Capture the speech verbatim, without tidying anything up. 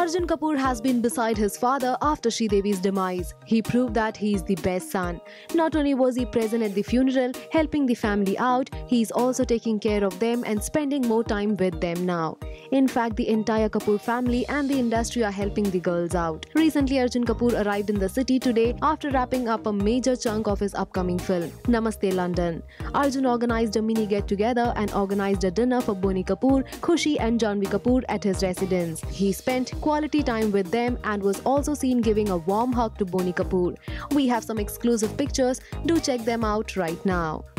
Arjun Kapoor has been beside his father after Sridevi's demise. He proved that he is the best son. Not only was he present at the funeral, helping the family out, he is also taking care of them and spending more time with them now. In fact, the entire Kapoor family and the industry are helping the girls out. Recently, Arjun Kapoor arrived in the city today after wrapping up a major chunk of his upcoming film, Namastey London. Arjun organized a mini get-together and organized a dinner for Boney Kapoor, Khushi and Janhvi Kapoor at his residence. He spent quality time with them and was also seen giving a warm hug to Boney Kapoor. We have some exclusive pictures, do check them out right now.